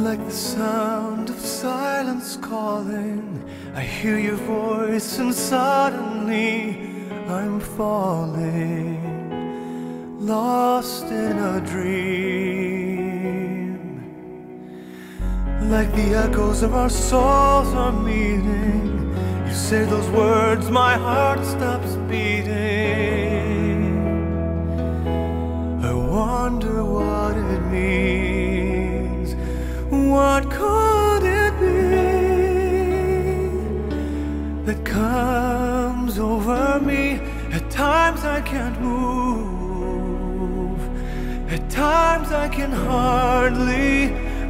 Like the sound of silence calling, I hear your voice and suddenly I'm falling, lost in a dream. Like the echoes of our souls are meeting, you say those words, my heart stops beating. I wonder what it means. What could it be that comes over me? At times I can't move, at times I can hardly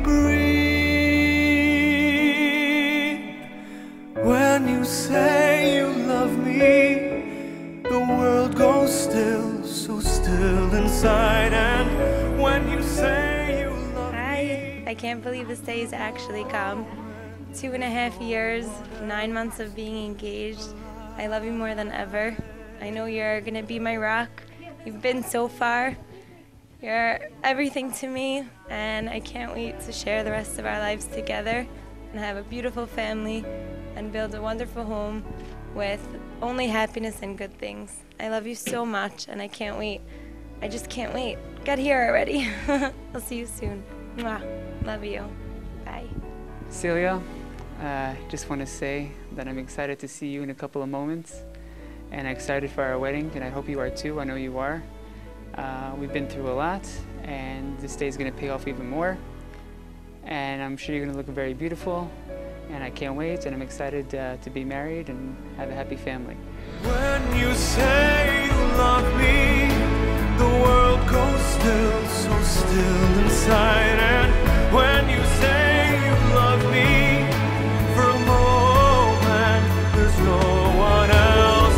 breathe. When you say you love me, the world goes still, so still inside. And when you say you love me, I can't believe this day has actually come. 2.5 years, 9 months of being engaged. I love you more than ever. I know you're gonna be my rock. You've been so far. You're everything to me, and I can't wait to share the rest of our lives together and have a beautiful family and build a wonderful home with only happiness and good things. I love you so much, and I can't wait. I just can't wait. Get here already. I'll see you soon. Mwah. Love you. Bye. Celia, just want to say that I'm excited to see you in a couple of moments, and I'm excited for our wedding, and I hope you are too. I know you are. We've been through a lot, and this day is going to pay off even more, and I'm sure you're going to look very beautiful, and I can't wait, and I'm excited to be married and have a happy family. when you say you love me, the world goes still, so still inside. And when you say you love me, for a moment there's no one else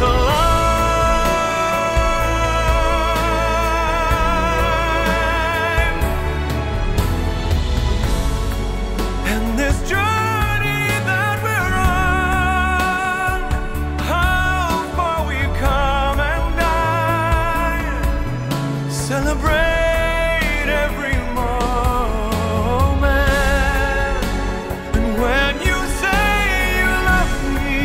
alive. And this journey that we're on, how far we've come and died, celebrate every moment. And when you say you love me,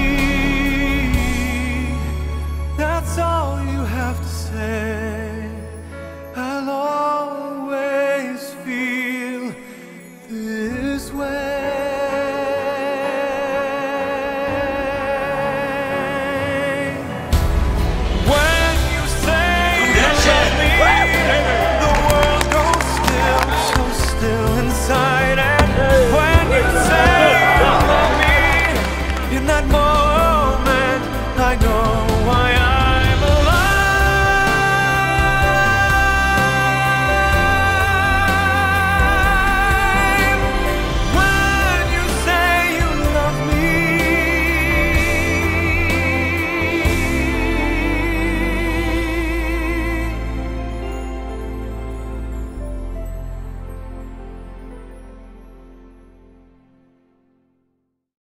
that's all you have to say. I'll always feel this way. When you say you love me, the world goes still, so still inside. And when you say you love me, in that moment